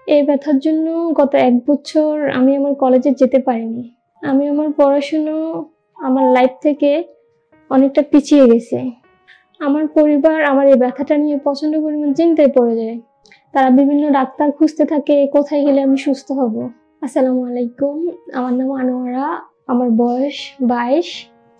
এই ব্যথার জন্য গত ১ বছর আমি আমার কলেজে যেতে পারিনি। আমি আমার পড়াশুনো আমার লাইফ থেকে অনেকটা পিছিয়ে গেছি। আমার পরিবার আমার এই ব্যথাটা নিয়ে প্রচন্ড পরিমাণ চিন্তায় পড়ে যায়। তারা বিভিন্ন ডাক্তার খুঁজতে থাকে কোথায় গেলে আমি সুস্থ হব। আসসালামু আলাইকুম, আমার নাম আনোয়ারা, আমার বয়স 22,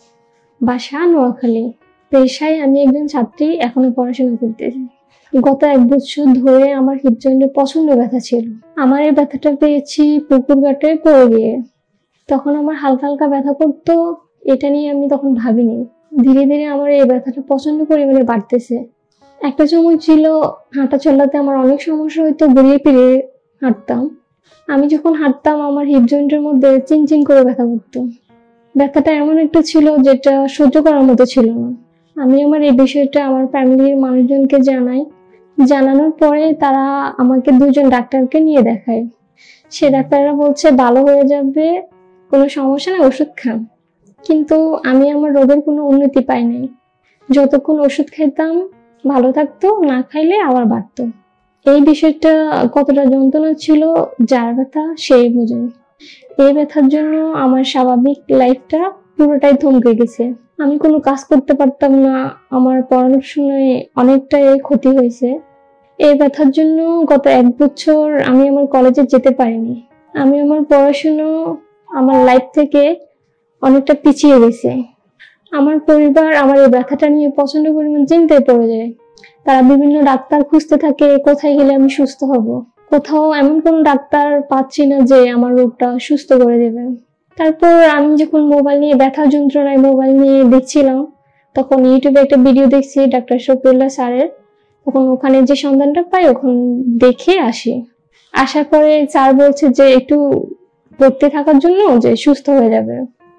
বাসা নোয়াখালী। পেশায় আমি একজন ছাত্রী, এখনো পড়াশোনা করতেছি। গত ১ বছর ধরে আমার হিপ জয়েন্টে প্রচন্ড ব্যথা ছিল। আমার এই ব্যথাটা পেয়েছি পুকুর ঘাটে পড়ে গিয়ে। তখন আমার হালকা হালকা ব্যথা করতো, এটা নিয়ে আমি তখন ভাবিনি। ধীরে ধীরে আমার এই ব্যথাটা প্রচন্ড পরিমাণে বাড়তেছে। একটা সময় ছিল হাঁটা চলাতে আমার অনেক সমস্যা হইতো, ঘুরিয়ে ফিরিয়ে হাঁটতাম। আমি যখন হাঁটতাম আমার হিপ জয়েন্টের মধ্যে চিনচিন করে ব্যথা করতো। ব্যথাটা এমন একটা ছিল যেটা সহ্য করার মতো ছিল না। আমি আমার এই বিষয়টা আমার ফ্যামিলির মানুষজনকে জানাই। জানানোর পরে তারা আমাকে 2 জন ডাক্তারকে নিয়ে দেখায়। সে ডাক্তাররা বলছে ভালো হয়ে যাবে, কোনো সমস্যা নেই, ওষুধ খান। কিন্তু আমি আমার রোগের কোনো উন্নতি পাই নাই। যতক্ষণ ওষুধ খাইতাম ভালো থাকতো, না খাইলে আবার বাড়তো। এই বিষয়টা কতটা যন্ত্রণা ছিল যার ব্যথা সেই বোঝে। এই ব্যথার জন্য আমার স্বাভাবিক লাইফটা পুরোটাই থমকে গেছে। আমি কোনো কাজ করতে পারতাম না, আমার পড়াশোনায় অনেকটাই ক্ষতি হয়েছে। এই ব্যথার জন্য গত ১ বছর আমি আমার কলেজে যেতে পারিনি। আমি আমার পড়াশোনা আমার লাইফ থেকে অনেকটা পিছিয়ে গেছে। আমার পরিবার আমার এই ব্যথাটা নিয়ে প্রচন্ড পরিমাণ চিন্তায় পড়ে যায়। তারা বিভিন্ন ডাক্তার খুঁজতে থাকে কোথায় গেলে আমি সুস্থ হব। কোথাও এমন কোনো ডাক্তার পাচ্ছি না যে আমার রোগটা সুস্থ করে দেবে। তারপর আমি যখন মোবাইল নিয়ে ব্যথার যন্ত্রণায় মোবাইল নিয়ে দেখছিলাম, তখন ইউটিউবে একটা ভিডিও দেখছি ডাক্তার শফিউল্লাহ স্যারের। তখন ওখানে যে সন্ধানটা পাই ওখানে দেখে আসি। আসার পরে স্যার বলছে যে একটু ভর্তি থাকার জন্য, যে সুস্থ হয়ে যাবে।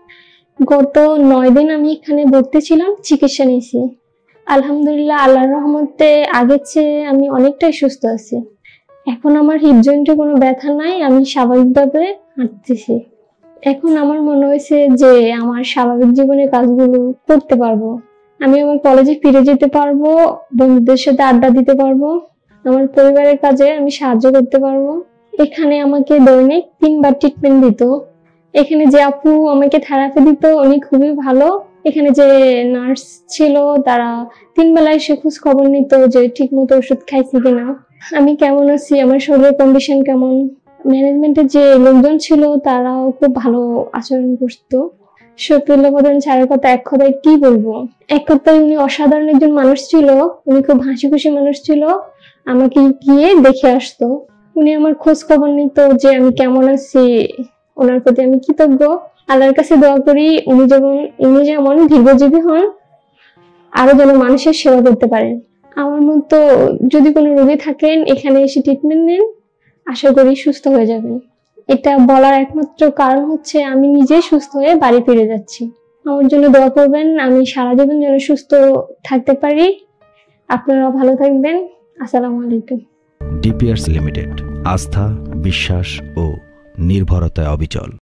গত 9 দিন আমি এখানে ভর্তি ছিলাম, চিকিৎসা নিয়েছি। আলহামদুলিল্লাহ, আল্লাহর রহমতে আগের চেয়ে আমি অনেকটাই সুস্থ আছি। এখন আমার হিপ জয়েন্টে কোনো ব্যথা নাই, আমি স্বাভাবিকভাবে হাঁটতেছি। এখন আমার মনে হয়েছে যে আমার স্বাভাবিক জীবনের কাজগুলো করতে পারবো। আমি আমার কলেজে ফিরে যেতে পারবো, বন্ধুদের সাথে আড্ডা দিতে পারবো, আমার পরিবারের কাজে আমি সাহায্য করতে পারবো। এখানে আমাকে দৈনিক 3 বার ট্রিটমেন্ট দিত। এখানে যে আপু আমাকে থেরাপি দিত উনি খুবই ভালো। এখানে যে নার্স ছিল তারা 3 বেলায় এসে খোঁজ খবর নিত যে ঠিক মতো ওষুধ খাইছি কিনা, আমি কেমন আছি, আমার শরীরের কন্ডিশন কেমন। ম্যানেজমেন্টের যে লোকজন ছিল তারাও খুব ভালো আচরণ করতো। শফিউল্লাহ স্যারের কথা এক কথায় কি বলবো, এক কথায় উনি অসাধারণ একজন মানুষ ছিল। উনি খুব হাসি খুশি মানুষ ছিল, আমাকে গিয়ে দেখে আসতো। উনি আমার খোঁজ খবর নিত যে আমি কেমন আছি। ওনার প্রতি আমি কৃতজ্ঞ। আল্লাহর কাছে দোয়া করি উনি যেমন দীর্ঘজীবী হন, আরো যেন মানুষের সেবা করতে পারেন। আমার মতো যদি কোনো রোগী থাকেন এখানে এসে ট্রিটমেন্ট নেন, আশা করি সুস্থ হয়ে যাবেন। এটা বলার একমাত্র কারণ হচ্ছে আমি নিজেই সুস্থ হয়ে বাড়ি ফিরে যাচ্ছি। আমার জন্য দোয়া করবেন, আমি সারা জীবন যেন সুস্থ থাকতে পারি। আপনারাও ভালো থাকবেন। আসসালামু আলাইকুম। ডিপিআরস লিমিটেড, আস্থা, বিশ্বাস ও নির্ভরতায় অবিচল।